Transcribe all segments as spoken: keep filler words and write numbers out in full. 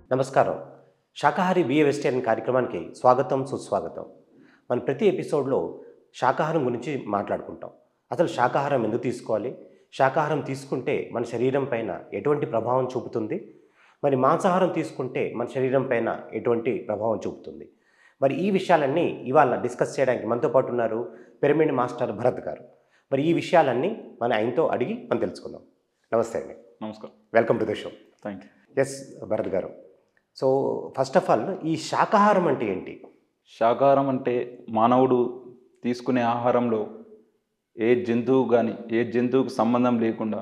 నమస్కారం. శాకాహారి be a vegetarian కార్యక్రమానికి స్వాగతం, సుస్వాగతం. మనం ప్రతి ఎపిసోడ్‌లో శాకాహారం గురించి మాట్లాడుకుంటాం. అసలు శాకాహారం ఎందుకు తీసుకోవాలి? శాకాహారం తీసుకుంటే మన శరీరం పైన ఎటువంటి ప్రభావం చూపుతుంది? మరి మాంసాహారం తీసుకుంటే మన శరీరం పైన ఎటువంటి ప్రభావం చూపుతుంది? మరి ఈ విషయాలన్నీ ఇవాళ డిస్కస్ చేయడానికి మనతో పాటు ఉన్నారు పిరమిడ్ మాస్టర్ భరత్ గారు. మరి ఈ విషయాలన్నీ మన ఆయనతో అడిగి మనం తెలుసుకుందాం. నమస్తే అండి. నమస్కారం. Welcome to the show. Thank you. Yes Bharat గారు. సో ఫస్ట్ ఆఫ్ ఆల్ ఈ శాకాహారం అంటే ఏంటి? శాకాహారం అంటే మానవుడు తీసుకునే ఆహారంలో ఏ జంతువు కానీ ఏ జంతువుకు సంబంధం లేకుండా,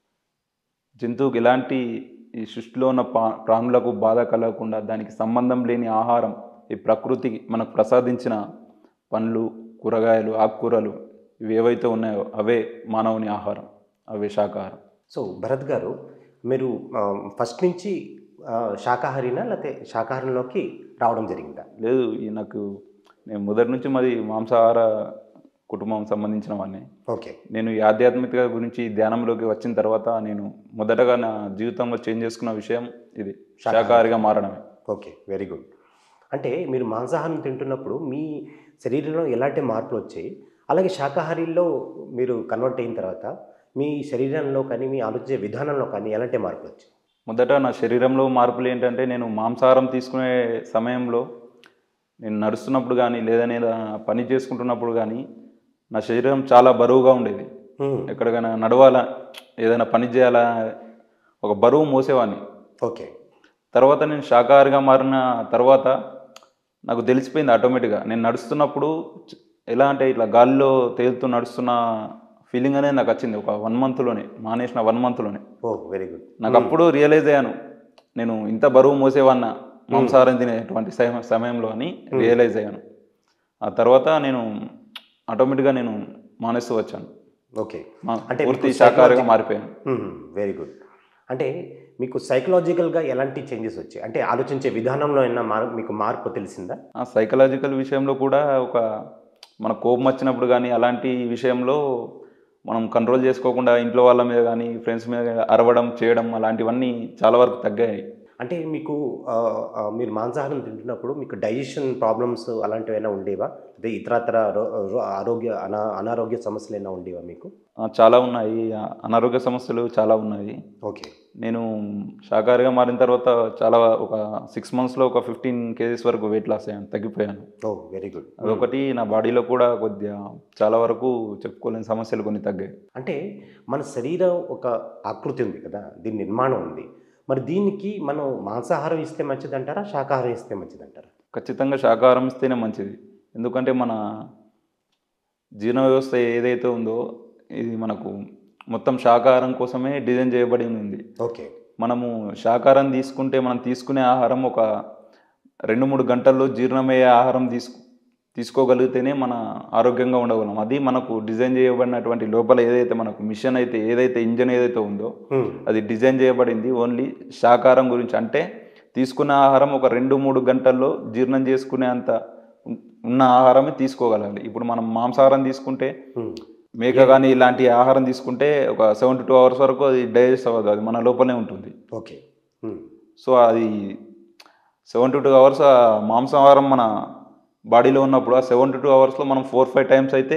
జంతువుకి ఎలాంటి ఈ సృష్టిలో ఉన్న పా ప్రాణులకు బాధ కలగకుండా దానికి సంబంధం లేని ఆహారం ఈ ప్రకృతికి మనకు ప్రసాదించిన పండ్లు, కూరగాయలు, ఆకుకూరలు ఇవి ఏవైతే ఉన్నాయో అవే మానవుని ఆహారం, అవే శాకాహారం. సో భరత్ గారు, మీరు ఆ, ఫస్ట్ నుంచి ఆ, శాకాహారినా లేకపోతే శాకాహారంలోకి రావడం జరిగిందా? లేదు, ఈ నాకు నేను మొదటి నుంచి మాది మాంసాహార కుటుంబం సంబంధించిన వాడిని. ఓకే. నేను ఈ ఆధ్యాత్మికత గురించి ధ్యానంలోకి వచ్చిన తర్వాత నేను మొదటగా నా జీవితంలో చేంజ్ చేసుకున్న విషయం ఇది, శాకాహారిగా మారడమే. Okay, very good. అంటే మీరు మాంసాహారం తింటున్నప్పుడు మీ శరీరంలో ఎలాంటి మార్పులు వచ్చాయి, అలాగే శాకాహారీలో మీరు కన్వర్ట్ అయిన తర్వాత మీ శరీరంలో కానీ మీ ఆలోచించే విధానంలో కానీ ఎలాంటి మార్పులు వచ్చాయి? మొదట నా శరీరంలో మార్పులు ఏంటంటే, నేను మాంసాహారం తీసుకునే సమయంలో నేను నడుస్తున్నప్పుడు కానీ లేదని పని చేసుకుంటున్నప్పుడు కానీ నా శరీరం చాలా బరువుగా ఉండేది. హ్మ్. ఎక్కడికైనా నడవాలా, ఏదైనా పని చేయాలా, ఒక బరువు మోసేవాడిని. ఓకే. తర్వాత నేను శాకాహారిగా మారిన తర్వాత నాకు తెలిసిపోయింది ఆటోమేటిక్గా. నేను నడుస్తున్నప్పుడు చ- ఎలా అంటే ఇట్లా గాలిలో తేలుతూ నడుస్తున్న ఫీలింగ్ అనేది నాకు వచ్చింది ఒక వన్ మంత్లోనే, మానేసిన వన్ మంత్లోనే. Oh very good. నాకు అప్పుడు రియలైజ్ అయ్యాను, నేను ఇంత బరువు మోసేవాన్న మాంసాహారం తినేటువంటి సమ- సమయంలో అని రియలైజ్ అయ్యాను. ఆ తర్వాత నేను ఆటోమేటిక్గా నేను మానేస్తూ వచ్చాను. ఓకే. మా- అంటే పూర్తి మీకు శాకాహారిగా psychology- మారిపోయాను. Very good. అంటే మీకు సైకలాజికల్గా ఎలాంటి చేంజెస్ వచ్చాయి? అంటే ఆలోచించే విధానంలో అయినా మార్ మీకు మార్పు తెలిసిందా? ఆ సైకలాజికల్ విషయంలో కూడా ఒక మన కోపం వచ్చినప్పుడు కానీ అలాంటి విషయంలో మనం కంట్రోల్ చేసుకోకుండా ఇంట్లో వాళ్ళ మీద కానీ ఫ్రెండ్స్ మీద గానీ అరవడం చేయడం అలాంటివన్నీ చాలా వరకు తగ్గాయి. అంటే మీకు ఆ, ఆ, మీరు మాంసాహారం తింటున్నప్పుడు మీకు డైజెషన్ ప్రాబ్లమ్స్ అలాంటివి అయినా ఉండేవా? అదే ఇతరతర రో- రో- ఆరోగ్య అనా అనారోగ్య సమస్యలు అయినా ఉండేవా మీకు? ఆ, చాలా ఉన్నాయి, ఆ, అనారోగ్య సమస్యలు చాలా ఉన్నాయి. ఓకే. నేను శాకాహారిగా మారిన తర్వాత చాలా ఒక సిక్స్ మంత్స్లో ఒక ఫిఫ్టీన్ కేజీస్ వరకు వెయిట్ లాస్ అయ్యాను, తగ్గిపోయాను. ఓ వెరీ గుడ్. అదొకటి నా బాడీలో కూడా కొద్దిగా చాలా వరకు చెప్పుకోలేని సమస్యలు కొన్ని తగ్గాయి. అంటే మన శరీరం ఒక ఆకృతి ఉంది కదా, దీని నిర్మాణం ఉంది. మరి దీనికి మనం మాంసాహారం ఇస్తే మంచిదంటారా, శాకాహారం ఇస్తే మంచిదంటారా? ఖచ్చితంగా శాకాహారం ఇస్తేనే మంచిది. ఎందుకంటే మన జీర్ణ వ్యవస్థ ఏదైతే ఉందో ఇది మనకు మొత్తం శాకాహారం కోసమే డిజైన్ చేయబడి ఉంది. ఓకే. మనము శాకాహారం తీసుకుంటే మనం తీసుకునే ఆహారం ఒక రెండు మూడు గంటల్లో జీర్ణమయ్యే ఆహారం తీసుకు తీసుకోగలిగితేనే మన ఆరోగ్యంగా ఉండగలం. అది మనకు డిజైన్ చేయబడినటువంటి లోపల ఏదైతే మనకు మిషన్ అయితే ఏదైతే ఇంజన్ ఏదైతే ఉందో హ్మ్. అది డిజైన్ చేయబడింది ఓన్లీ శాకాహారం గురించి. అంటే తీసుకున్న ఆహారం ఒక రెండు మూడు గంటల్లో జీర్ణం చేసుకునే అంత ఉన్- ఉన్న ఆహారమే తీసుకోగలాలి. ఇప్పుడు మనం మాంసాహారం తీసుకుంటే హ్మ్. మేక కానీ ఇలాంటి ఆహారం తీసుకుంటే ఒక సెవెన్ టు టూ అవర్స్ వరకు అది డైజెస్ట్ అవ్వదు, అది మన లోపలనే ఉంటుంది. ఓకే. హ్మ్. సో అది సెవెన్ టు టూ అవర్స్ ఆ మాంసాహారం మన బాడీలో ఉన్నప్పుడు ఆ సెవెన్ టు టూ అవర్స్లో మనం ఫోర్ ఫైవ్ టైమ్స్ అయితే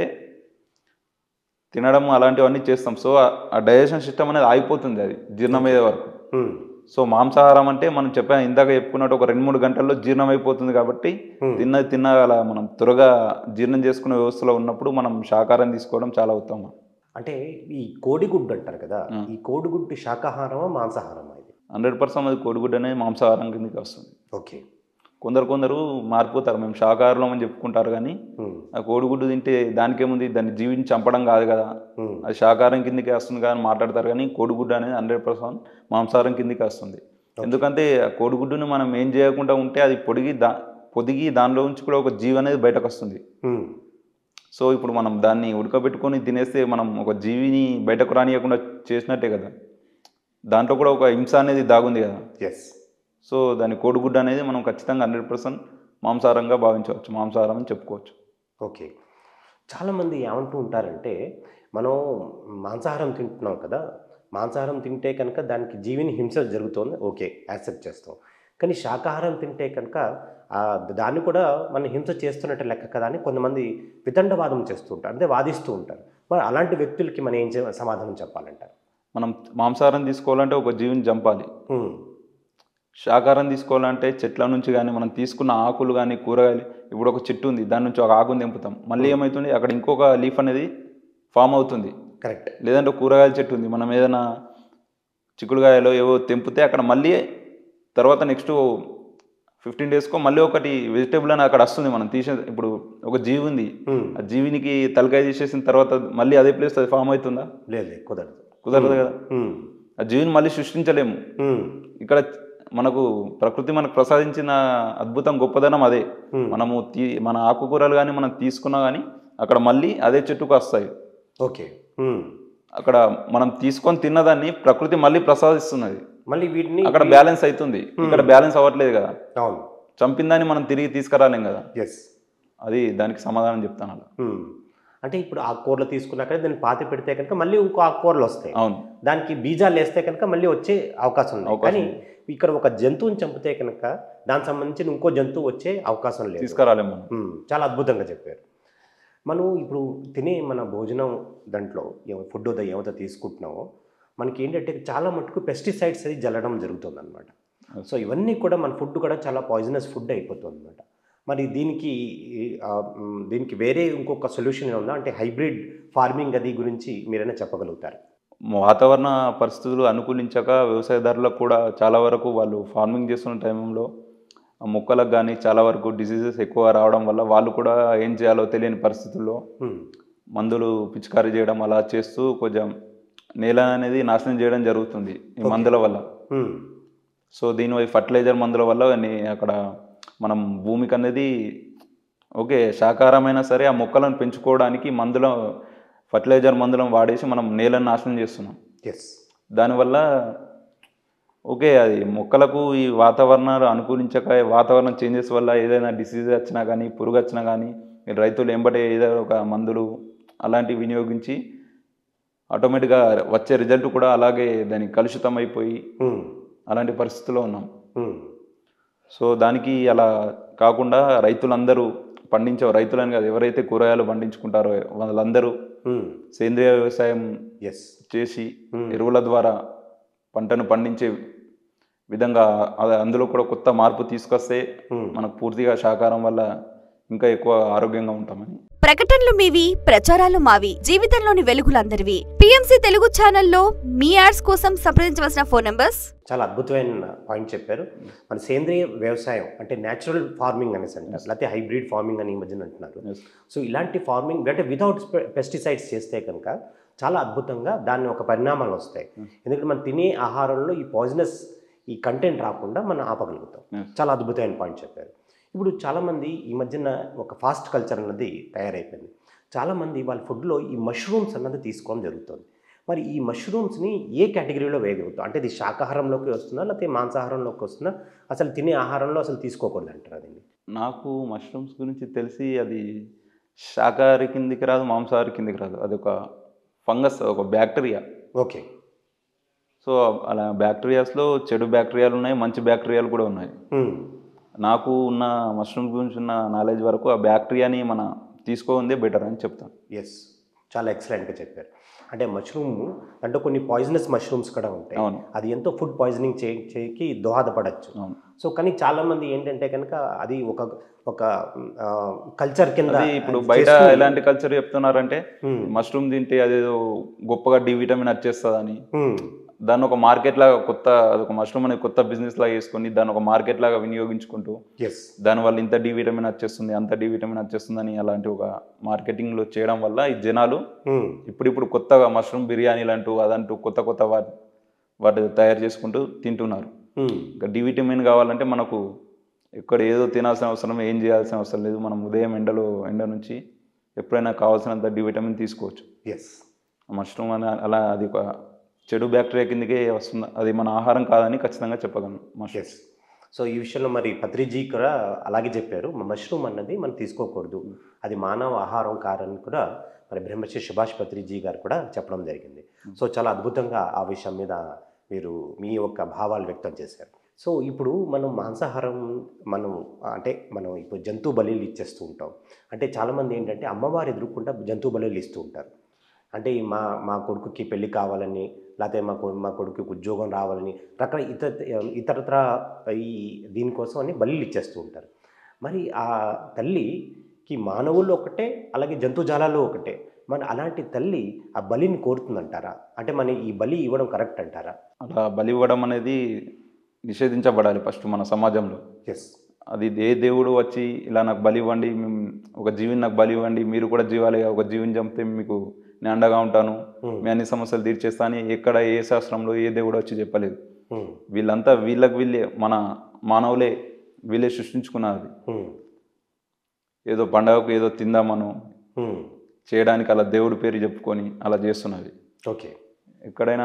తినడం అలాంటివన్నీ చేస్తాం. సో ఆ డైజెషన్ సిస్టమ్ అనేది ఆగిపోతుంది, అది జీర్ణమయ్యే వరకు. హ్మ్. సో మాంసాహారం అంటే మనం చెప్పా ఇందాక చెప్పుకున్నట్టు ఒక రెండు మూడు గంటల్లో జీర్ణం అయిపోతుంది కాబట్టి Hmm. తిన్నది తిన్న అలా మనం త్వరగా జీర్ణం చేసుకునే వ్యవస్థలో ఉన్నప్పుడు మనం శాకాహారం తీసుకోవడం చాలా ఉత్తమం. అంటే ఈ కోడిగుడ్డు అంటారు కదా, ఆ. ఈ కోడిగుడ్డు శాకాహారమా మాంసాహారమా ఇది? హండ్రెడ్ పర్సెంట్ అది కోడిగుడ్డు అనేది మాంసాహారం కిందకి వస్తుంది. ఓకే. కొందరు కొందరు మారిపోతారు, మేము శాకాహారం అని చెప్పుకుంటారు కానీ హ్మ్. ఆ కోడిగుడ్డు తింటే దానికేముంది, దాన్ని జీవిని చంపడం కాదు కదా, హ్మ్. అది శాకాహారం కిందకి వస్తుంది కానీ మాట్లాడతారు. కానీ కోడిగుడ్డు అనేది హండ్రెడ్ పర్సెంట్ మాంసాహారం కిందకి వస్తుంది. ఎందుకంటే ఆ కోడిగుడ్డుని మనం ఏం చేయకుండా ఉంటే అది పొడిగి దా పొదిగి దానిలో నుంచి కూడా ఒక జీవి అనేది బయటకు వస్తుంది. హ్మ్. సో ఇప్పుడు మనం దాన్ని ఉడకబెట్టుకొని తినేస్తే మనం ఒక జీవిని బయటకు రానియకుండా చేసినట్టే కదా, దాంట్లో కూడా ఒక హింస అనేది దాగుంది కదా. ఎస్. సో దాని కోడిగుడ్డు అనేది మనం ఖచ్చితంగా హండ్రెడ్ పర్సెంట్ మాంసాహారంగా భావించవచ్చు, మాంసాహారం అని చెప్పుకోవచ్చు. ఓకే. చాలామంది ఏమంటూ ఉంటారంటే, మనం మాంసాహారం తింటున్నాం కదా, మాంసాహారం తింటే కనుక దానికి జీవిని హింస జరుగుతోంది, ఓకే యాక్సెప్ట్ చేస్తాం. కానీ శాకాహారం తింటే కనుక దాన్ని కూడా మనం హింస చేస్తున్నట్టు లెక్క కదా అని కొంతమంది వితండవాదం చేస్తూ ఉంటారు, అంటే వాదిస్తూ ఉంటారు. మరి అలాంటి వ్యక్తులకి మనం ఏం చే- సమాధానం చెప్పాలంటారు? మనం మాంసాహారం తీసుకోవాలంటే ఒక జీవిని చంపాలి. శాకాహారం తీసుకోవాలంటే చెట్ల నుంచి కానీ మనం తీసుకున్న ఆకులు కానీ కూరగాయలు, ఇప్పుడు ఒక చెట్టు ఉంది, దాని నుంచి ఒక ఆకుని తెంపుతాం, మళ్ళీ ఏమవుతుంది అక్కడ ఇంకొక లీఫ్ అనేది ఫామ్ అవుతుంది. కరెక్ట్. లేదంటే కూరగాయల చెట్టు ఉంది, మనం ఏదైనా చిక్కుడుగాయలు ఏవో తెంపితే అక్కడ మళ్ళీ తర్వాత నెక్స్ట్ ఫిఫ్టీన్ డేస్కో మళ్ళీ ఒకటి వెజిటేబుల్ అని అక్కడ వస్తుంది. మనం తీసే ఇప్పుడు ఒక జీవి ఉంది, ఆ జీవినికి తలకాయ తీసేసిన తర్వాత మళ్ళీ అదే ప్లేస్ అది ఫామ్ అవుతుందా? లేదు, కుదరదు. కుదరదు కదా. ఆ జీవిని మళ్ళీ సృష్టించలేము. ఇక్కడ మనకు ప్రకృతి మనకు ప్రసాదించిన అద్భుతం గొప్పదనం అదే. మనము తీ మన ఆకుకూరలు కానీ మనం తీసుకున్నా కానీ అక్కడ మళ్ళీ అదే చెట్టుకు వస్తాయి. ఓకే. అక్కడ మనం తీసుకొని తిన్నదాన్ని ప్రకృతి మళ్ళీ ప్రసాదిస్తున్నది, మళ్ళీ వీటిని అక్కడ బ్యాలెన్స్ అవుతుంది. ఇక్కడ బ్యాలెన్స్ అవ్వట్లేదు కదా. అవును, చంపిందాన్ని మనం తిరిగి తీసుకురాలేం కదా. ఎస్, అది దానికి సమాధానం చెప్తాను అలా. అంటే ఇప్పుడు ఆకుకూరలు తీసుకున్నాక దాన్ని పాతి పెడితే కనుక మళ్ళీ ఇంకో ఆకుకూరలు వస్తాయి. అవును, దానికి బీజాలు వేస్తే కనుక మళ్ళీ వచ్చే అవకాశం ఉంది. కానీ ఇక్కడ ఒక జంతువుని చంపితే కనుక దానికి సంబంధించిన ఇంకో జంతువు వచ్చే అవకాశం లేదు, తీసుకురాలేము. చాలా అద్భుతంగా చెప్పారు. మనం ఇప్పుడు తినే మన భోజనం దాంట్లో ఫుడ్ ఏమైతే తీసుకుంటున్నామో మనకి ఏంటంటే చాలా మటుకు పెస్టిసైడ్స్ అది జల్లడం జరుగుతుంది అనమాట. సో ఇవన్నీ కూడా మన ఫుడ్ కూడా చాలా పాయిజనస్ ఫుడ్ అయిపోతుంది అనమాట. మరి దీనికి దీనికి వేరే ఇంకొక సొల్యూషన్ ఉందా? అంటే హైబ్రిడ్ ఫార్మింగ్ అది గురించి మీరైనా చెప్పగలుగుతారు? వాతావరణ పరిస్థితులు అనుకూలించక వ్యవసాయదారులకు కూడా చాలా వరకు వాళ్ళు ఫార్మింగ్ చేస్తున్న టైంలో మొక్కలకు కానీ చాలా వరకు డిసీజెస్ ఎక్కువ రావడం వల్ల వాళ్ళు కూడా ఏం చేయాలో తెలియని పరిస్థితుల్లో మందులు పిచికారీ చేయడం అలా చేస్తూ కొంచెం నేల అనేది నాశనం చేయడం జరుగుతుంది ఈ మందుల వల్ల. సో దీని ఫర్టిలైజర్ మందుల వల్ల అక్కడ మనం భూమికి అనేది ఓకే శాకాహారమైనా సరే ఆ మొక్కలను పెంచుకోవడానికి మందుల ఫర్టిలైజర్ మందులను వాడేసి మనం నేలను నాశనం చేస్తున్నాం. ఎస్, దానివల్ల ఓకే అది మొక్కలకు ఈ వాతావరణాలు అనుకూలించక వాతావరణం చేంజెస్ వల్ల ఏదైనా డిసీజ్ వచ్చినా కానీ పురుగు వచ్చినా కానీ రైతులు ఎంబటే ఏదైనా ఒక మందులు అలాంటివి వినియోగించి ఆటోమేటిక్గా వచ్చే రిజల్ట్ కూడా అలాగే దానికి కలుషితం అయిపోయి అలాంటి పరిస్థితుల్లో ఉన్నాం. సో దానికి అలా కాకుండా రైతులందరూ పండించే రైతులని కాదు, ఎవరైతే కూరగాయలు పండించుకుంటారో వాళ్ళందరూ సేంద్రియ వ్యవసాయం చేసి ఎరువుల ద్వారా పంటను పండించే విధంగా అందులో కూడా కొత్త మార్పు తీసుకొస్తే మనకు పూర్తిగా శాకాహారం వల్ల ఇంకా ఎక్కువ ఆరోగ్యంగా ఉంటామని. ప్రకటనలు మీవి, ప్రచారాలు మావి, జీవితంలోని వెలుగులందరివి. పిఎంసి తెలుగు ఛానల్లో మీ యాడ్స్ కోసం సంప్రదించవలసిన ఫోన్ నంబర్స్. చాలా అద్భుతమైన పాయింట్ చెప్పారు. మన సేంద్రియ వ్యవసాయం అంటే న్యాచురల్ ఫార్మింగ్ అనేసి అంటారు, లేకపోతే హైబ్రిడ్ ఫార్మింగ్ అని ఈ మధ్యన అంటున్నారు. సో ఇలాంటి ఫార్మింగ్ అంటే వితౌట్ పెస్టిసైడ్స్ చేస్తే కనుక చాలా అద్భుతంగా దాన్ని ఒక పరిణామాలు వస్తాయి. ఎందుకంటే మనం తినే ఆహారంలో ఈ పాయిజనస్ ఈ కంటెంట్ రాకుండా మనం ఆపగలుగుతాం. చాలా అద్భుతమైన పాయింట్ చెప్పారు. ఇప్పుడు చాలామంది ఈ మధ్యన ఒక ఫాస్ట్ కల్చర్ అన్నది తయారైపోయింది. చాలామంది వాళ్ళ ఫుడ్లో ఈ మష్రూమ్స్ అన్నది తీసుకోవడం జరుగుతుంది. మరి ఈ మష్రూమ్స్ని ఏ కేటగిరీలో వేయగలుగుతాం? అంటే ఇది శాకాహారంలోకి వస్తుందా లేకపోతే మాంసాహారంలోకి వస్తుందా? అసలు తినే ఆహారంలో అసలు తీసుకోకూడదు అంటారు అదండి. నాకు మష్రూమ్స్ గురించి తెలిసి అది శాకాహారి కిందికి రాదు, మాంసాహారి కిందికి రాదు. అది ఒక ఫంగస్, ఒక బ్యాక్టీరియా. ఓకే. సో అలా బ్యాక్టీరియాస్లో చెడు బ్యాక్టీరియాలు ఉన్నాయి, మంచి బ్యాక్టీరియాలు కూడా ఉన్నాయి. నాకు ఉన్న మష్రూమ్స్ గురించి ఉన్న నాలెడ్జ్ వరకు ఆ బ్యాక్టీరియాని మన తీసుకోందే బెటర్ అని చెప్తాను. ఎస్, చాలా ఎక్సలెంట్గా చెప్పారు. అంటే మష్రూమ్ అంటే కొన్ని పాయిజనస్ మష్రూమ్స్ కూడా ఉంటాయి, అది ఎంతో ఫుడ్ పాయిజనింగ్ చే చేయకి దోహదపడచ్చు. సో కానీ చాలామంది ఏంటంటే కనుక అది ఒక ఒక కల్చర్ కింద ఇప్పుడు బయట ఎలాంటి కల్చర్ చెప్తున్నారంటే మష్రూమ్ తింటే అదేదో గొప్పగా డి విటమిన్ వచ్చేస్తుందని దాన్ని ఒక మార్కెట్ లాగా కొత్త అదొక మష్రూమ్ అనేది కొత్త బిజినెస్ లాగా వేసుకొని దాన్ని ఒక మార్కెట్ లాగా వినియోగించుకుంటూ దానివల్ల ఇంత డి విటమిన్ వచ్చేస్తుంది అంత డి విటమిన్ వచ్చేస్తుందని అలాంటి ఒక మార్కెటింగ్లో చేయడం వల్ల ఈ జనాలు ఇప్పుడిప్పుడు కొత్తగా మష్రూమ్ బిర్యానీ అంటూ అదంటూ కొత్త కొత్త వాటి వాటి తయారు చేసుకుంటూ తింటున్నారు. ఇంకా డి విటమిన్ కావాలంటే మనకు ఇక్కడ ఏదో తినాల్సిన అవసరం ఏం చేయాల్సిన అవసరం లేదు. మనం ఉదయం ఎండలో ఎండ నుంచి ఎప్పుడైనా కావాల్సినంత డి విటమిన్ తీసుకోవచ్చు. ఎస్, మష్రూమ్ అని అలా అది ఒక చెడు బ్యాక్టీరియా కిందకే వస్తుంది, అది మన ఆహారం కాదని ఖచ్చితంగా చెప్పగలను. మష్రూమ్స్ సో ఈ విషయంలో మరి పత్రిజీ కూడా అలాగే చెప్పారు, మష్రూమ్ అన్నది మనం తీసుకోకూడదు, అది మానవ ఆహారం కాదని కూడా మరి బ్రహ్మశ్రీ సుభాష్ పత్రిజీ గారు కూడా చెప్పడం జరిగింది. సో చాలా అద్భుతంగా ఆ విషయం మీద మీరు మీ యొక్క భావాలు వ్యక్తం చేశారు. సో ఇప్పుడు మనం మాంసాహారం మనం అంటే మనం ఇప్పుడు జంతు బలులు ఇచ్చేస్తూ ఉంటాం. అంటే చాలామంది ఏంటంటే అమ్మవారు ఎదురుకుండా జంతు బలులు ఇస్తూ ఉంటారు. అంటే ఈ మా మా కొడుకుకి పెళ్లి కావాలని, లేకపోతే మా కొ మా కొడుకుకి ఉద్యోగం రావాలని రకరకాల ఇతర ఇతరత్ర ఈ దీనికోసం అని బలులు ఇచ్చేస్తూ ఉంటారు. మరి ఆ తల్లికి మానవులు ఒకటే, అలాగే జంతుజాలాలు ఒకటే. మరి అలాంటి తల్లి ఆ బలిని కోరుతుందంటారా? అంటే మన ఈ బలి ఇవ్వడం కరెక్ట్ అంటారా? అలా బలి ఇవ్వడం అనేది నిషేధించబడాలి ఫస్ట్ మన సమాజంలో. ఎస్. అది ఏ దేవుడు వచ్చి ఇలా నాకు బలి ఇవ్వండి, మేము ఒక జీవిని నాకు బలి ఇవ్వండి, మీరు కూడా జీవాలే, ఒక జీవిని చంపితే మీకు నేను అండగా ఉంటాను, మీ అన్ని సమస్యలు తీర్చేస్తా అని ఎక్కడ ఏ శాస్త్రంలో ఏ దేవుడు వచ్చి చెప్పలేదు. వీళ్ళంతా వీళ్ళకి వీళ్ళే మన మానవులే వీళ్ళే సృష్టించుకున్నది. ఏదో పండగకు ఏదో తిందామను చేయడానికి అలా దేవుడి పేరు చెప్పుకొని అలా చేస్తున్నది. ఓకే. ఎక్కడైనా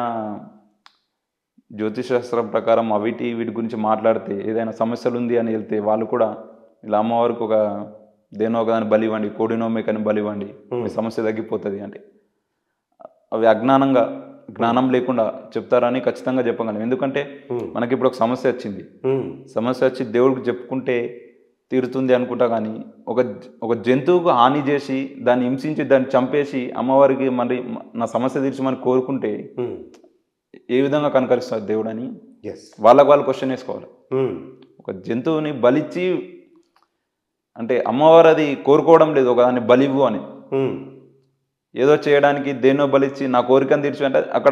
జ్యోతిషశాస్త్రం ప్రకారం అవిటి వీటి గురించి మాట్లాడితే ఏదైనా సమస్యలు ఉంది అని వెళ్తే వాళ్ళు కూడా ఇలా అమ్మవారికి ఒక దేనో ఒకదాన్ని బలి ఇవ్వండి, కోడినో మేకని బలి ఇవ్వండి, మీ సమస్య తగ్గిపోతుంది అంటే అవి అజ్ఞానంగా జ్ఞానం లేకుండా చెప్తారని ఖచ్చితంగా చెప్పగలం. ఎందుకంటే మనకి ఇప్పుడు ఒక సమస్య వచ్చింది, సమస్య వచ్చి దేవుడికి చెప్పుకుంటే తీరుతుంది అనుకుంటా. కానీ ఒక ఒక జంతువుకు హాని చేసి దాన్ని హింసించి దాన్ని చంపేసి అమ్మవారికి మరి నా సమస్య తీర్చమని కోరుకుంటే ఏ విధంగా కనకరిస్తారు దేవుడు అని వాళ్ళకు వాళ్ళు క్వశ్చన్ వేసుకోవాలి. ఒక జంతువుని బలిచ్చి అంటే అమ్మవారు అది కోరుకోవడం లేదు ఒక దాన్ని బలివ్వు అని, ఏదో చేయడానికి దేన్నో బలిచ్చి నా కోరికను తీర్చు అంటే అక్కడ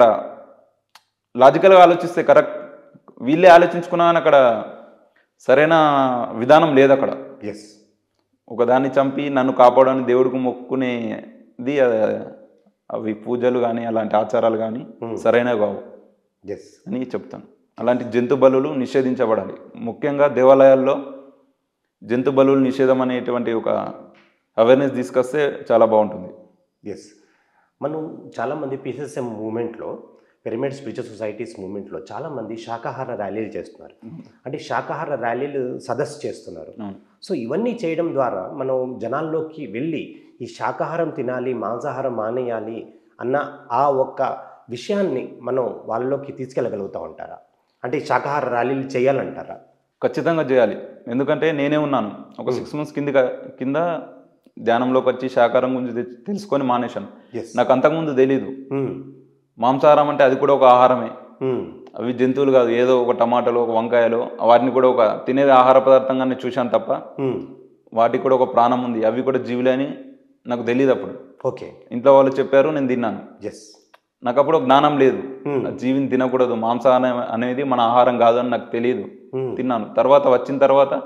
లాజికల్గా ఆలోచిస్తే కరెక్ట్, వీళ్ళే ఆలోచించుకున్నా అని అక్కడ సరైన విధానం లేదు. అక్కడ ఒకదాన్ని చంపి నన్ను కాపాడని దేవుడికి మొక్కుకునేది అవి పూజలు కానీ అలాంటి ఆచారాలు కానీ సరైనవి కావు అని చెప్తాను. అలాంటి జంతు బలులు నిషేధించబడాలి. ముఖ్యంగా దేవాలయాల్లో జంతు బలులు నిషేధం అనేటువంటి ఒక అవేర్నెస్ తీసుకొస్తే చాలా బాగుంటుంది. ఎస్. మనం చాలామంది పీసీఎస్ఎం మూమెంట్లో, పిరమిడ్ స్పిరిచువల్ సొసైటీస్ మూమెంట్లో చాలామంది శాకాహార ర్యాలీలు చేస్తున్నారు. అంటే శాకాహార ర్యాలీలు సదస్సు చేస్తున్నారు. సో ఇవన్నీ చేయడం ద్వారా మనం జనాల్లోకి వెళ్ళి ఈ శాకాహారం తినాలి, మాంసాహారం మానేయాలి అన్న ఆ ఒక్క విషయాన్ని మనం వాళ్ళలోకి తీసుకెళ్ళగలుగుతూ ఉంటారా? అంటే శాకాహార ర్యాలీలు చేయాలంటారా? ఖచ్చితంగా చేయాలి. ఎందుకంటే నేనే ఉన్నాను ఒక సిక్స్ మంత్స్ కింద కింద ధ్యానంలోకి వచ్చి శాకాహారం గురించి తెలుసుకొని మానేశాను. నాకు అంతకుముందు తెలీదు మాంసాహారం అంటే అది కూడా ఒక ఆహారమే, అవి జంతువులు కాదు, ఏదో ఒక టమాటాలు ఒక వంకాయలు వాటిని కూడా ఒక తినేది ఆహార పదార్థంగానే చూశాను తప్ప వాటికి కూడా ఒక ప్రాణం ఉంది, అవి కూడా జీవులే అని నాకు తెలియదు అప్పుడు. ఓకే. ఇంట్లో వాళ్ళు చెప్పారు, నేను తిన్నాను. నాకు అప్పుడు జ్ఞానం లేదు, జీవిని తినకూడదు, మాంసాహారం అనేది మన ఆహారం కాదు అని నాకు తెలియదు. తిన్నాను. తర్వాత వచ్చిన తర్వాత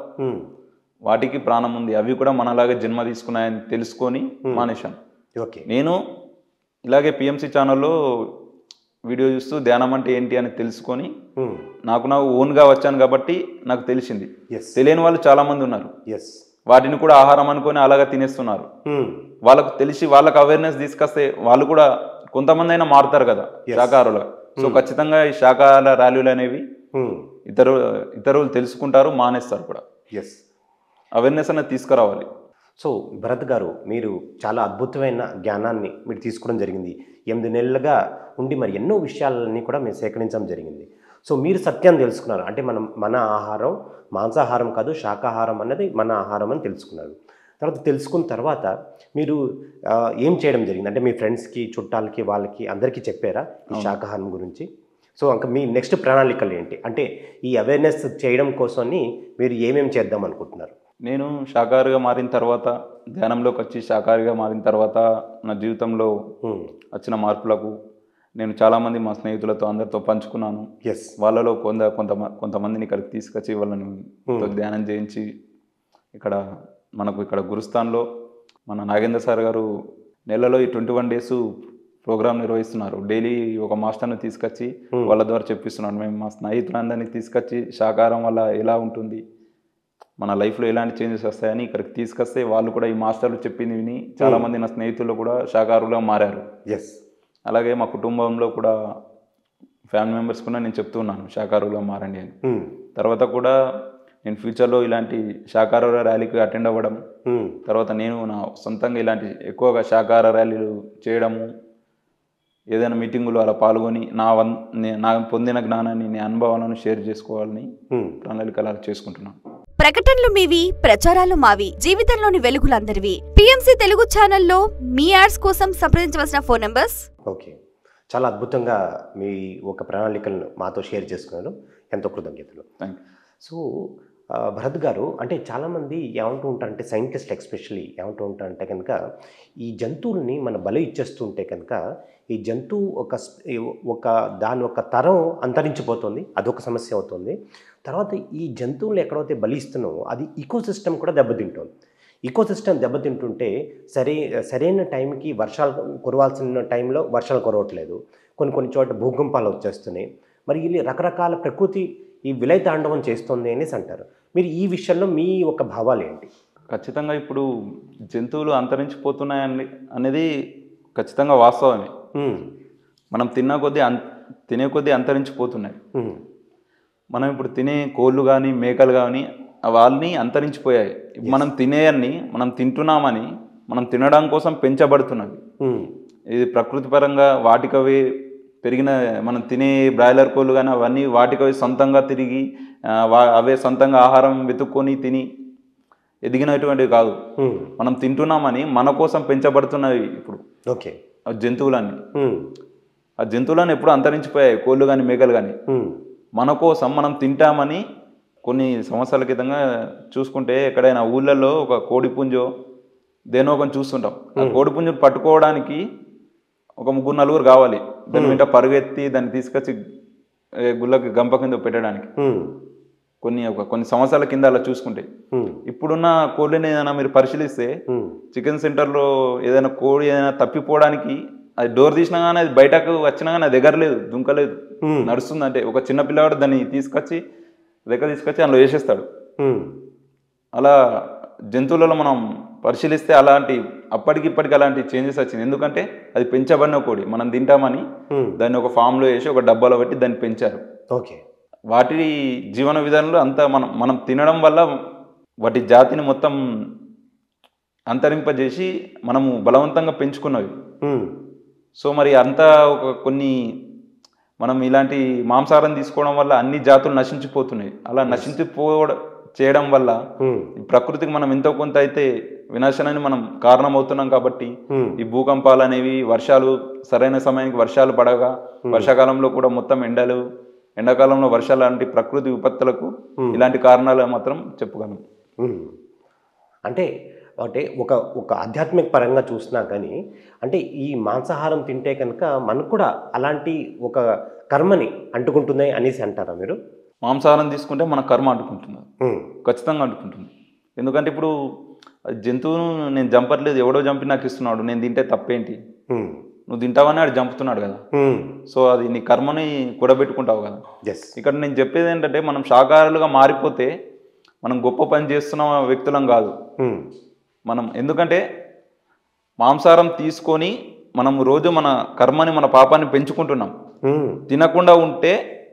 వాటికి ప్రాణం ఉంది, అవి కూడా మనలాగే జన్మ తీసుకున్నాయని తెలుసుకొని మానేశాను. ఓకే. నేను ఇలాగే పిఎంసి ఛానల్లో వీడియో చూస్తూ ధ్యానం అంటే ఏంటి అని తెలుసుకొని నాకు నాకు ఓన్గా వచ్చాను కాబట్టి నాకు తెలిసింది. తెలియని వాళ్ళు చాలామంది ఉన్నారు, వాటిని కూడా ఆహారం అనుకొని అలాగా తినేస్తున్నారు. వాళ్ళకు తెలిసి వాళ్ళకు అవేర్నెస్ తీసుకొస్తే వాళ్ళు కూడా కొంతమంది అయినా మారుతారు కదా శాకాహారులు. సో ఖచ్చితంగా ఈ శాకాహార ర్యాలీలు అనేవి ఇతరు ఇతరులు తెలుసుకుంటారు, మానేస్తారు కూడా. అవేర్నెస్ అనేది తీసుకురావాలి. సో భరత్ గారు, మీరు చాలా అద్భుతమైన జ్ఞానాన్ని మీరు తీసుకోవడం జరిగింది. ఎనిమిది నెలలుగా ఉండి మరి ఎన్నో విషయాలన్నీ కూడా మీరు సేకరించడం జరిగింది. సో మీరు సత్యాన్ని తెలుసుకున్నారు. అంటే మనం మన ఆహారం మాంసాహారం కాదు, శాకాహారం అన్నది మన ఆహారం అని తెలుసుకున్నారు. తర్వాత తెలుసుకున్న తర్వాత మీరు ఏం చేయడం జరిగింది? అంటే మీ ఫ్రెండ్స్కి, చుట్టాలకి, వాళ్ళకి అందరికీ చెప్పారా ఈ శాకాహారం గురించి? సో ఇంకా మీ నెక్స్ట్ ప్రణాళికలు ఏంటి? అంటే ఈ అవేర్నెస్ చేయడం కోసమని మీరు ఏమేమి చేద్దాం అనుకుంటున్నారు? నేను శాకాహారిగా మారిన తర్వాత, ధ్యానంలోకి వచ్చి శాకాహారిగా మారిన తర్వాత నా జీవితంలో వచ్చిన మార్పులకు నేను చాలామంది మా స్నేహితులతో అందరితో పంచుకున్నాను. ఎస్. వాళ్ళలో కొంత కొంత కొంతమందిని ఇక్కడికి తీసుకొచ్చి వాళ్ళని ధ్యానం చేయించి ఇక్కడ మనకు ఇక్కడ గురుస్థాన్లో మన నాగేంద్ర సార్ గారు నెలలో ఈ ట్వంటీ వన్ డేస్ ప్రోగ్రామ్ నిర్వహిస్తున్నారు. డైలీ ఒక మాస్టర్ని తీసుకొచ్చి వాళ్ళ ద్వారా చెప్పిస్తున్నాను. మేము మా స్నేహితులందరినీ తీసుకొచ్చి శాకాహారం వల్ల ఎలా ఉంటుంది, మన లైఫ్లో ఎలాంటి చేంజెస్ వస్తాయని ఇక్కడికి తీసుకొస్తే వాళ్ళు కూడా ఈ మాస్టర్లు చెప్పింది విని చాలామంది నా స్నేహితులు కూడా శాకాహారులుగా మారారు. ఎస్. అలాగే మా కుటుంబంలో కూడా ఫ్యామిలీ మెంబర్స్ కూడా నేను చెప్తున్నాను శాకాహారులుగా మారండి అని. తర్వాత కూడా నేను ఫ్యూచర్లో ఇలాంటి శాకాహార ర్యాలీకి అటెండ్ అవ్వడం, తర్వాత నేను నా సొంతంగా ఇలాంటి ఎక్కువగా శాకాహార ర్యాలీలు చేయడము, ఏదైనా మీటింగులు అలా పాల్గొని నా వన్ నే- నా పొందిన జ్ఞానాన్ని నీ అనుభవాలను షేర్ చేసుకోవాలని ప్రణాళిక అలా చేసుకుంటున్నాను. ప్రకటనలు మీవి, ప్రచారాలు మావి, జీవితంలోని వెలుగులందరివి. పిఎంసి తెలుగు ఛానల్లో మీ యాడ్స్ కోసం సంప్రదించవలసిన ఫోన్ నంబర్స్. ఓకే, చాలా అద్భుతంగా మీ ఒక ప్రణాళికలను మాతో షేర్ చేసుకున్నారు. ఎంతో కృతజ్ఞతలు. Thank you. సో ఆ, భరత్ గారు, అంటే చాలామంది ఏమంటూ ఉంటారంటే, సైంటిస్ట్ ఎక్స్పెషల్లీ ఏమంటూ ఉంటారంటే కనుక, ఈ జంతువుల్ని మన బలి ఇచ్చేస్తుంటే కనుక ఈ జంతువు ఒక స్- ఒక దాని ఒక తరం అంతరించిపోతుంది, అదొక సమస్య అవుతుంది. తర్వాత ఈ జంతువులు ఎక్కడైతే బలి ఇస్తున్నామో అది ఈకోసిస్టమ్ కూడా దెబ్బతింటుంది. ఈకోసిస్టమ్ దెబ్బతింటుంటే సరే సరైన టైంకి వర్షాలు కురవాల్సిన టైంలో వర్షాలు కురవట్లేదు, కొన్ని కొన్ని చోట్ల భూకంపాలు వచ్చేస్తున్నాయి. మరి ఇది రకరకాల ప్రకృతి ఈ విలయ తాండవం చేస్తుంది అనేసి అంటారు. మీరు ఈ విషయంలో మీ ఒక భావాలు ఏంటి? ఖచ్చితంగా ఇప్పుడు జంతువులు అంతరించిపోతున్నాయని అనేది ఖచ్చితంగా వాస్తవమే. ఉమ్, మనం తిన్న కొద్దీ అం తినే కొద్దీ అంతరించిపోతున్నాయి. ఉమ్, మనం ఇప్పుడు తినే కోళ్ళు కానీ మేకలు కానీ వాళ్ళని అంతరించిపోయాయి. మనం తినేయన్ని మనం తింటున్నామని మనం తినడం కోసం పెంచబడుతున్నవి. ఉమ్, ఇది ప్రకృతి పరంగా వాటికవి పెరిగిన మనం తినే బ్రాయిలర్ కోళ్ళు కానీ అవన్నీ వాటికవి సొంతంగా తిరిగి ఆ, వా అవే సొంతంగా ఆహారం వెతుక్కొని తిని ఎదిగినటువంటివి కాదు. ఉమ్, మనం తింటున్నామని మన కోసం పెంచబడుతున్నవి ఇప్పుడు ఓకే. ఆ జంతువులన్నీ. ఉమ్, ఆ జంతువులను ఎప్పుడు అంతరించిపోయాయి, కోళ్ళు కానీ మేకలు కానీ. ఉమ్, మన కోసం మనం తింటామని కొన్ని సంవత్సరాల క్రితంగా చూసుకుంటే ఎక్కడైనా ఊళ్ళల్లో ఒక కోడి పుంజో దేనో ఒకటి చూస్తుంటాం. ఆ కోడి పుంజును పట్టుకోవడానికి ఒక ముగ్గురు నలుగురు కావాలి. దాని వెంట పరుగెత్తి దాన్ని తీసుకొచ్చి ఏ, గుళ్ళకి గంప కింద పెట్టడానికి. ఉమ్, కొన్ని ఒక కొన్ని సంవత్సరాల కింద అలా చూసుకుంటే, ఉమ్, ఇప్పుడున్న కోళ్ళని ఏదైనా మీరు పరిశీలిస్తే ఉమ్, చికెన్ సెంటర్లో ఏదైనా కోడి ఏదైనా తప్పిపోవడానికి అది డోర్ తీసినా కానీ అది బయటకు వచ్చినా కానీ అది ఎగరలేదు, దుంకలేదు, ఉమ్, నడుస్తుంది. అంటే ఒక చిన్న పిల్లవాడు దాన్ని తీసుకొచ్చి దగ్గర తీసుకొచ్చి అందులో వేసేస్తాడు. ఉమ్, అలా జంతువులలో మనం పరిశీలిస్తే అలాంటి అప్పటికి ఇప్పటికి అలాంటి చేంజెస్ వచ్చింది. ఎందుకంటే అది పెంచబడిన కోడి, మనం తింటామని ఉమ్, దాన్ని ఒక ఫామ్లో వేసి ఒక డబ్బాలో పెట్టి దాన్ని పెంచారు. ఓకే. వాటి జీవన విధానంలో అంతా మనం మనం తినడం వల్ల వాటి జాతిని మొత్తం అంతరింపజేసి మనము బలవంతంగా పెంచుకున్నవి. ఉమ్, సో మరి అంతా ఒక కొన్ని మనం ఇలాంటి మాంసాహారం తీసుకోవడం వల్ల అన్ని జాతులు నశించిపోతున్నాయి. అలా నశించిపోవడం చేయడం వల్ల ఉమ్, ఈ ప్రకృతికి మనం ఎంతో కొంత అయితే వినాశనాన్ని మనం కారణం అవుతున్నాం. కాబట్టి ఉమ్, ఈ భూకంపాలు అనేవి, వర్షాలు సరైన సమయానికి వర్షాలు పడగా, వర్షాకాలంలో కూడా మొత్తం ఎండలు, ఎండాకాలంలో వర్షాలు లాంటి ప్రకృతి విపత్తులకు ఇలాంటి కారణాలు మాత్రం చెప్పగలం. ఉమ్. అంటే అంటే ఒక ఒక ఆధ్యాత్మిక పరంగా చూసినా కానీ, అంటే ఈ మాంసాహారం తింటే కనుక మనకు కూడా అలాంటి ఒక కర్మని అంటుకుంటున్నాయి అనేసి అంటారా మీరు? మాంసాహారం తీసుకుంటే మన కర్మ అంటుకుంటుంది, ఉమ్, ఖచ్చితంగా అంటుకుంటుంది. ఎందుకంటే ఇప్పుడు జంతువును నేను చంపట్లేదు, ఎవడో చంపి నాకు ఇస్తున్నాడు, నేను తింటే తప్పేంటి? ఉమ్, నువ్వు తింటావని ఆడు చంపుతున్నాడు కదా. ఉమ్, సో అది నీ కర్మని కూడబెట్టుకుంటావు కదా. ఎస్. ఇక్కడ నేను చెప్పేది ఏంటంటే, మనం శాకాహారులుగా మారిపోతే మనం గొప్ప పని చేస్తున్న వ్యక్తులం కాదు ఉమ్, మనం. ఎందుకంటే మాంసాహారం తీసుకొని మనం రోజు మన కర్మని, మన పాపాన్ని పెంచుకుంటున్నాం. ఉమ్, తినకుండా ఉంటే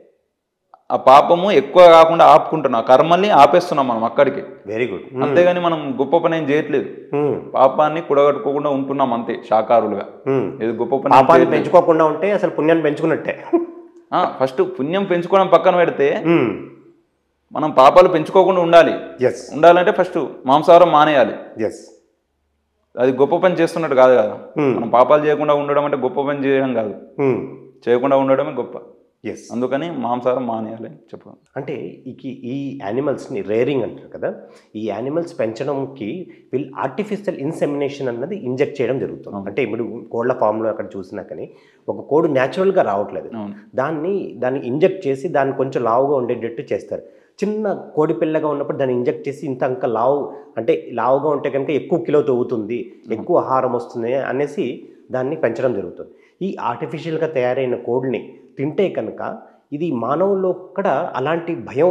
ఆ పాపము ఎక్కువ కాకుండా ఆపుకుంటున్నాం, ఆ కర్మల్ని ఆపేస్తున్నాం మనం అక్కడికి. Very good. అంతేగాని మనం గొప్ప పని ఏం చేయట్లేదు, ఉమ్, పాపాన్ని కూడగట్టుకోకుండా ఉంటున్నాం అంతే శాకాహారులుగా. ఉమ్. ఏది గొప్ప పని ఏం పాపాన్ని చేయట్లేదు. పెంచుకోకుండా ఉంటే అసలు పుణ్యాన్ని పెంచుకున్నట్టే. ఆ, ఫస్ట్ పుణ్యం పెంచుకోవడం పక్కన పెడితే ఉమ్, మనం పాపాలు పెంచుకోకుండా ఉండాలి. ఎస్, ఉండాలంటే ఫస్ట్ మాంసాహారం మానేయాలి. ఎస్. అది గొప్ప పని చేస్తున్నట్టు కాదు కదా. ఉమ్, మనం పాపాలు చేయకుండా ఉండడం అంటే గొప్ప పని చేయడం కాదు, ఉమ్, చేయకుండా ఉండడమే గొప్ప. ఎస్. అందుకని మాంసాహారం మానేయాలి అని చెప్పాను. అంటే ఈ ఈ యానిమల్స్ని రేరింగ్ అంటారు కదా, ఈ యానిమల్స్ పెంచడంకి వీళ్ళు ఆర్టిఫిషియల్ ఇన్సెమినేషన్ అన్నది ఇంజెక్ట్ చేయడం జరుగుతుంది. అంటే ఇప్పుడు కోళ్ళ ఫామ్లో అక్కడ చూసినా కానీ ఒక కోడి న్యాచురల్గా రావట్లేదు, అవును. దాన్ని దాన్ని ఇంజెక్ట్ చేసి దాన్ని కొంచెం లావుగా ఉండేటట్టు చేస్తారు. చిన్న కోడి పిల్లగా ఉన్నప్పుడు దాన్ని ఇంజెక్ట్ చేసి ఇంత అంక లావు, అంటే లావుగా ఉంటే కనుక ఎక్కువ కిలో తవ్వుతుంది, ఎక్కువ ఆహారం వస్తుంది అనేసి దాన్ని పెంచడం జరుగుతుంది. ఈ ఆర్టిఫిషియల్గా తయారైన కోడిని తింటే కనుక ఇది మానవుల్లో కూడా అలాంటి భయం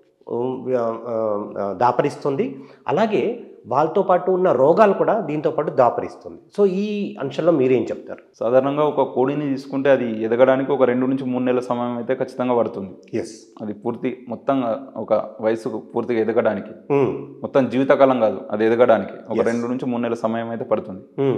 దాపరిస్తుంది. అలాగే వాళ్ళతో పాటు ఉన్న రోగాలు కూడా దీంతో పాటు దాపరిస్తుంది. సో ఈ అంశంలో మీరేం చెప్తారు? సాధారణంగా ఒక కోడిని తీసుకుంటే అది ఎదగడానికి ఒక రెండు నుంచి మూడు నెలల సమయం అయితే ఖచ్చితంగా పడుతుంది. ఎస్. అది పూర్తి మొత్తం ఒక వయసుకు పూర్తిగా ఎదగడానికి, మొత్తం జీవితకాలం కాదు, అది ఎదగడానికి ఒక రెండు నుంచి మూడు నెలల సమయం అయితే పడుతుంది.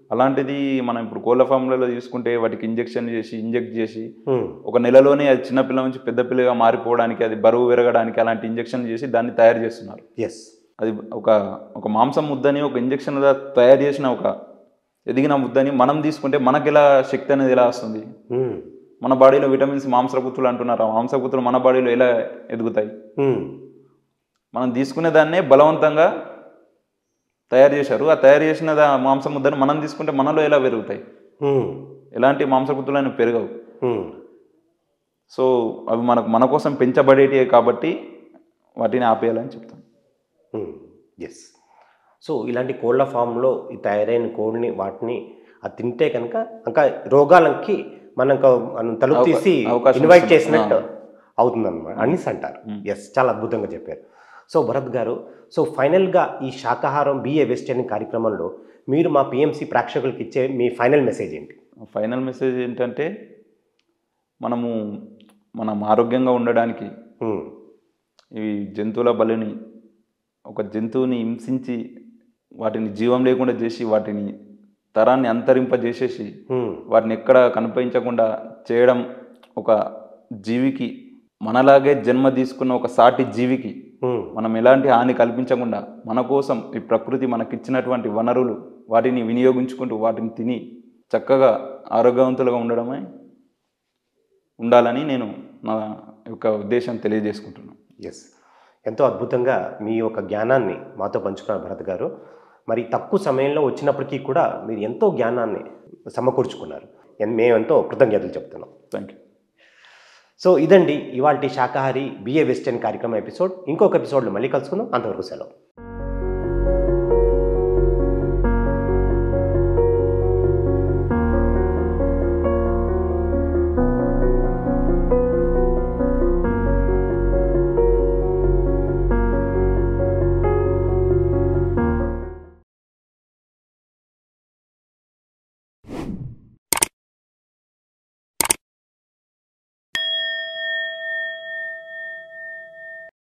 అలాంటిది మనం ఇప్పుడు కోళ్ళ ఫామ్లలో తీసుకుంటే వాటికి ఇంజెక్షన్ చేసి ఇంజెక్ట్ చేసి ఉమ్, ఒక నెలలోనే అది చిన్నపిల్ల నుంచి పెద్ద పిల్లగా మారిపోవడానికి, అది బరువు పెరగడానికి అలాంటి ఇంజెక్షన్ చేసి దాన్ని తయారు చేస్తున్నారు. ఎస్ అది ఒక ఒక మాంసం ముద్దని ఒక ఇంజెక్షన్ తయారు చేసిన ఒక ఎదిగిన ముద్దని మనం తీసుకుంటే మనకి ఎలా శక్తి అనేది ఎలా వస్తుంది? ఉమ్, మన బాడీలో విటమిన్స్ మాంసపుత్రులు అంటున్నారు. ఆ మాంసపుత్రులు మన బాడీలో ఎలా ఎదుగుతాయి? ఉమ్, మనం తీసుకునే దాన్నే బలవంతంగా తయారు చేశారు. ఆ తయారు చేసిన దా మాంసం ముద్దని మనం తీసుకుంటే మనలో ఎలా పెరుగుతాయి? ఉమ్, ఎలాంటి మాంసపుత్రులు అనేవి పెరగవు. ఉమ్, సో అవి మనకు మన కోసం పెంచబడేటివి కాబట్టి వాటిని ఆపేయాలని చెప్తాను. ఎస్. సో ఇలాంటి కోళ్ళ ఫామ్లో ఈ తయారైన కోడిని వాటిని అది తింటే కనుక ఇంకా రోగాలకి మనం మనం తలుపు అవకా- తీసి అవకాశం ఇన్వైట్ ఇస్తుంది. చేసినట్టు ఆ. అవుతుందన్నమాట అనేసి అంటారు. మ్మ్. ఎస్, చాలా అద్భుతంగా చెప్పారు. సో భరత్ గారు, సో ఫైనల్గా ఈ శాకాహారం బిఏ వెజిటేరియన్ కార్యక్రమంలో మీరు మా పిఎంసి ప్రేక్షకులకు ఇచ్చే మీ ఫైనల్ మెసేజ్ ఏంటి? ఫైనల్ మెసేజ్ ఏంటంటే మనము మనం ఆరోగ్యంగా ఉండడానికి మ్మ్. ఈ జంతువుల బలిని, ఒక జంతువుని హింసించి వాటిని జీవం లేకుండా చేసి వాటిని తరాన్ని అంతరింపజేసేసి మ్మ్. వాటిని ఎక్కడ కనిపించకుండా చేయడం, ఒక జీవికి మనలాగే జన్మ తీసుకున్న ఒక సాటి జీవికి మ్మ్. మనం ఎలాంటి హాని కల్పించకుండా మన కోసం ఈ ప్రకృతి మనకిచ్చినటువంటి వనరులు వాటిని వినియోగించుకుంటూ వాటిని తిని చక్కగా ఆరోగ్యవంతులుగా ఉండడమే ఉండాలని నేను నా యొక్క ఉద్దేశం తెలియజేసుకుంటున్నాను. ఎస్, ఎంతో అద్భుతంగా మీ యొక్క జ్ఞానాన్ని మాతో పంచుకున్నారు భరత్ గారు. మరి తక్కువ సమయంలో వచ్చినప్పటికీ కూడా మీరు ఎంతో జ్ఞానాన్ని సమకూర్చుకున్నారు. ఎన్- మేము ఎంతో కృతజ్ఞతలు చెప్తున్నాం. Thank you. సో ఇదండి ఇవాల్టి శాకాహారి బిఏ వెజిటేరియన్ కార్యక్రమం ఎపిసోడ్. ఇంకొక ఎపిసోడ్లో మళ్ళీ కలుసుకుందాం. అంతవరకు సెలవు.